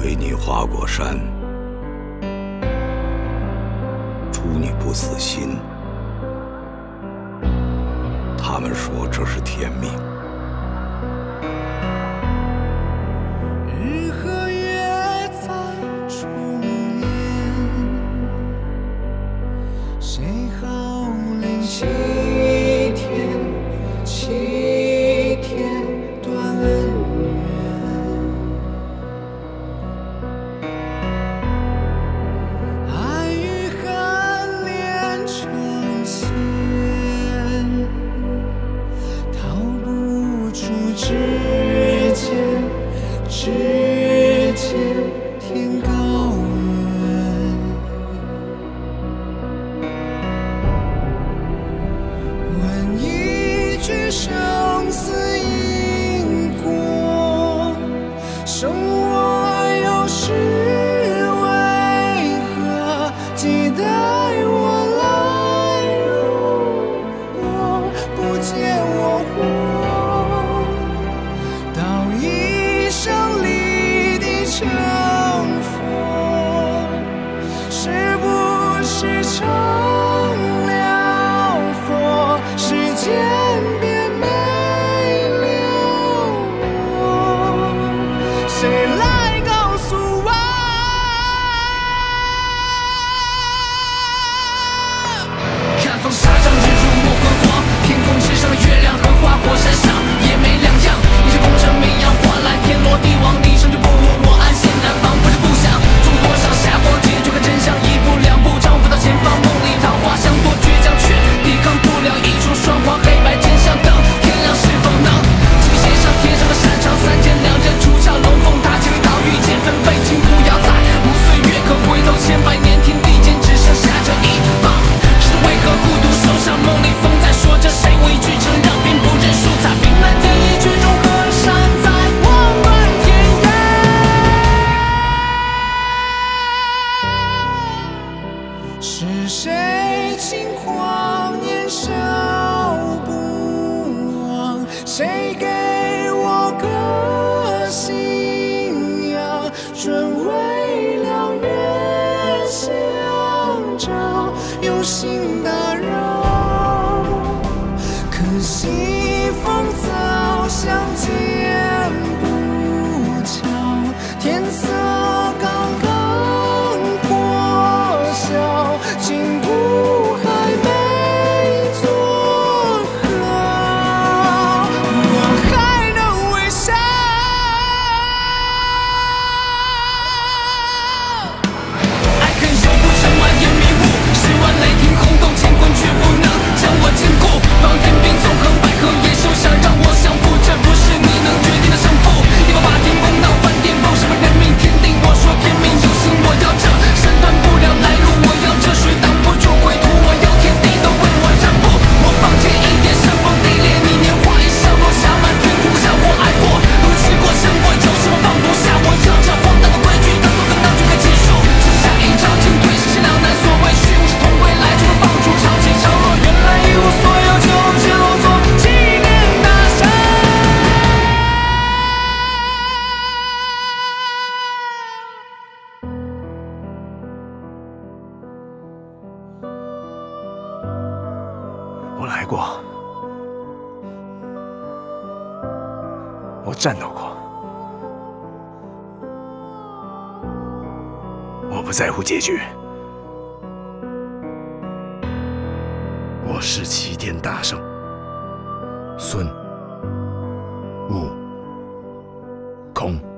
为你花果山，祝你不死心。他们说这是天命。 日和月在重演，谁号令7天，7天断恩怨。爱与恨连成线，逃不出指尖，指尖天高远。问一句生死因果，生我有时为何期待我来如何，不见我活到一生里的成佛，是不是成了佛，世间便没了我？谁来告诉我？看风沙场，日入墨辉煌，天空之上的月亮和花果山上也没两样。一世功成名扬，换来天罗地网，你生就不如我安心南方，不是不想做多少霞光结局和真相，一步两步丈夫到前方，梦里桃花香多倔强，却抵抗不了一出双黄黑白真相等天亮是否能继续写上天上的擅长，三剑两刃出鞘，龙凤塔千里岛遇见分贝金不要在无岁月可回头千百年，天地间只剩下这一棒，是为何孤独受伤，梦里风在说着谁无一句承让，并不认输，在冰蓝天一曲中河山在望断天涯。是谁轻狂年少不忘，谁给我个信仰，专为了月相照，有心打扰，可惜风早相见不巧，天色刚刚破晓，进步还没做好，我还能微笑。爱恨永不成万言迷雾，10万雷霆轰动乾坤，却不能将我禁锢。望天兵纵横，百合野兽想让我降服，这不是你能决定的胜负。188天宫闹翻巅峰，什么人命天定？我说天命有心，我要这身断不了来路，我要这水挡不住归途，我要天地都为我让步。我放弃一点山崩地裂，你年华一笑，落下满天哭笑我爱过，如去过胜过，有什么放不下？我要这荒诞的规矩，当作跟当就该结束。剩下一场进退，世事两难，所谓虚无是同归来，就会放逐潮起潮落，原来一无所有就叫做纪念大山。 我来过，我战斗过，我不在乎结局。我是齐天大圣孙悟空。